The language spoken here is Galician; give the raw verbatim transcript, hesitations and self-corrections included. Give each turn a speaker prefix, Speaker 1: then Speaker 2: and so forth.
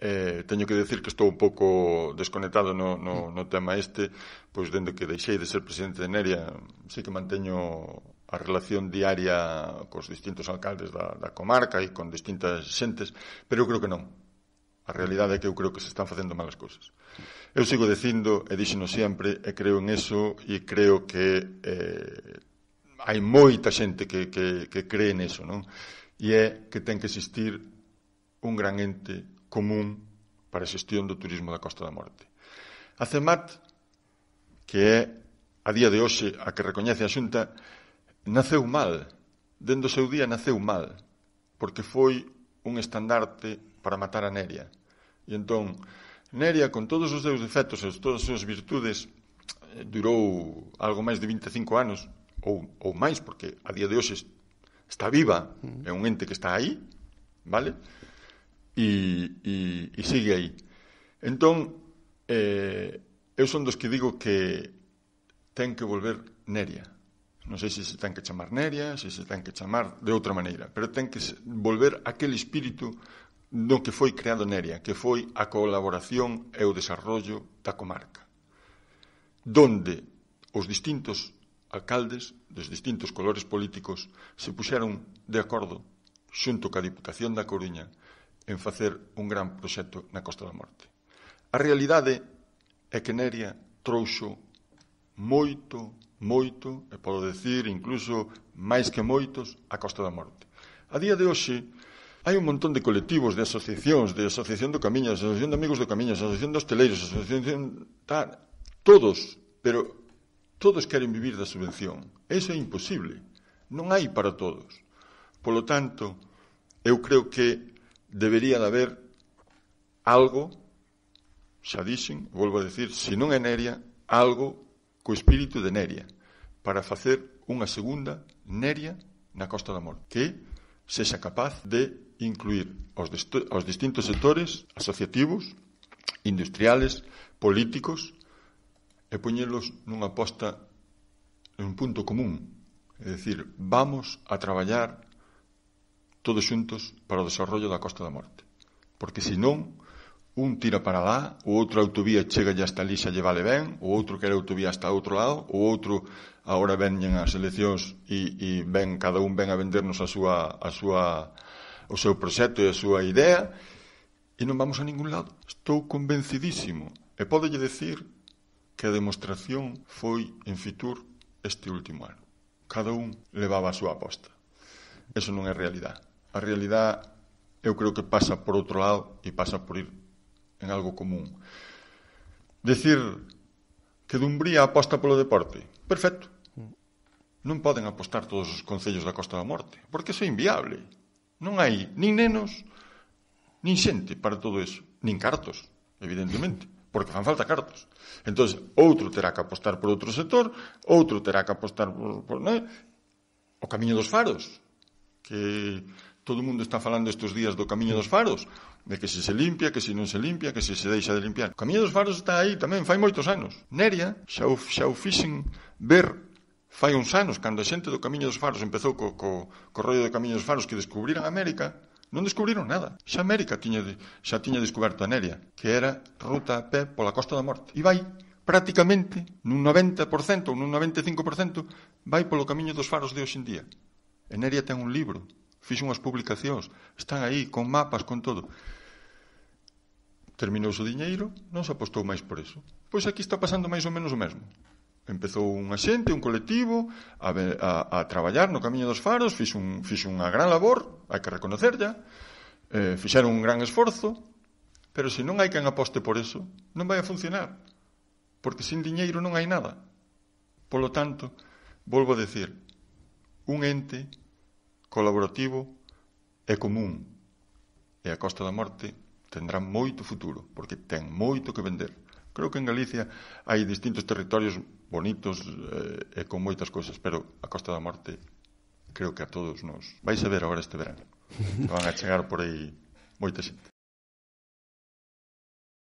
Speaker 1: eh, teño que decir que estou un pouco desconectado no, no, no tema este, pois dende que deixei de ser presidente de Neria, sí que manteño a relación diaria cos distintos alcaldes da, da comarca e con distintas xentes, pero eu creo que non. A realidade é que eu creo que se están facendo malas cousas. Eu sigo dicindo, e díxeno sempre, e creo en eso, e creo que eh, hai moita xente que, que, que cree neso, non? E é que ten que existir un gran ente común para a xestión do turismo da Costa da Morte. A CEMAT, que é, a día de hoxe, a que recoñece a Xunta, naceu mal. Dende o seu día naceu mal, porque foi un estandarte para matar a Neria. E entón, Neria, con todos os seus defectos e todas as súas virtudes, durou algo máis de vinte e cinco anos, ou, ou máis, porque a día de hoxe está viva, é un ente que está aí, vale? E, e, e sigue aí. Entón, eh, eu son dos que digo que ten que volver Neria. Non sei se se ten que chamar Neria, se se ten que chamar de outra maneira, pero ten que volver aquele espírito do que foi creado Neria, que foi a colaboración e o desarrollo da comarca, donde os distintos alcaldes dos distintos colores políticos se puxeron de acordo xunto ca Diputación da Coruña en facer un gran proxecto na Costa da Morte. A realidade é que Neria trouxo moito, moito, e podo decir incluso máis que moitos, a Costa da Morte. A día de hoxe hai un montón de colectivos, de asociacións, de Asociación do Camiño, Asociación de Amigos do Camiño, Asociación de Hosteleiros, Asociación... Tal, todos, pero todos queren vivir da subvención. Eso é imposible. Non hai para todos. Polo tanto, eu creo que debería de haber algo, xa dixen, volvo a decir, se non é Neria, algo co espírito de Neria, para facer unha segunda Neria na Costa da Morte, que sexa capaz de incluir os, os distintos sectores asociativos, industriales, políticos, e poñelos nunha aposta en un punto común. É dicir, vamos a traballar todos xuntos para o desarrollo da Costa da Morte. Porque senón, un tira para lá, o outro autovía chega ya hasta ali xa lle vale ben, o outro quere autovía hasta outro lado, o outro agora veñen as eleccións e, e ven, cada un ven a vendernos a súa, a súa, o seu proxecto e a súa idea, e non vamos a ningún lado. Estou convencidísimo. E pódolle decir que a demostración foi en Fitur este último ano. Cada un levaba a súa aposta. Eso non é realidade. A realidade, eu creo que pasa por outro lado e pasa por ir en algo común. Decir que Dumbría aposta polo deporte, perfecto. Non poden apostar todos os concellos da Costa da Morte, porque iso é inviable. Non hai nin nenos, nin xente para todo eso, nin cartos, evidentemente, porque fan falta cartos. Entón, outro terá que apostar por outro sector, outro terá que apostar por, por non é? O Camiño dos Faros, que todo o mundo está falando estes días do Camiño dos Faros, de que se se limpia, que se non se limpia, que se se deixa de limpiar. O Camiño dos Faros está aí tamén, fai moitos anos. Neria xa o, xa o fixen ver fai uns anos, cando a xente do Camiño dos Faros empezou co, co, co rollo do Camiño dos Faros que descubriran América, non descubriron nada. Xa América tiña de, xa tiña descoberto a Neria, que era ruta a pé pola Costa da Morte. E vai, prácticamente, nun noventa por cento ou nun noventa e cinco por cento, vai polo Camiño dos Faros de hoxe en día. E Neria ten un libro, fixo unhas publicacións, están aí, con mapas, con todo. Terminou o diñeiro, non se apostou máis por eso. Pois aquí está pasando máis ou menos o mesmo. Empezou unha xente, un colectivo, a, a, a traballar no Camiño dos Faros, fixo, un, fixo unha gran labor, hai que reconocerlla, eh, fixeron un gran esforzo, pero se non hai quen aposte por eso, non vai a funcionar, porque sin diñeiro non hai nada. Polo tanto, volvo a decir, un ente colaborativo e común, e a Costa da Morte tendrá moito futuro, porque ten moito que vender. Creo que en Galicia hai distintos territorios bonitos eh, e con moitas cousas, pero a Costa da Morte creo que a todos nos vais a ver agora este verano. Van a chegar por aí moita xente.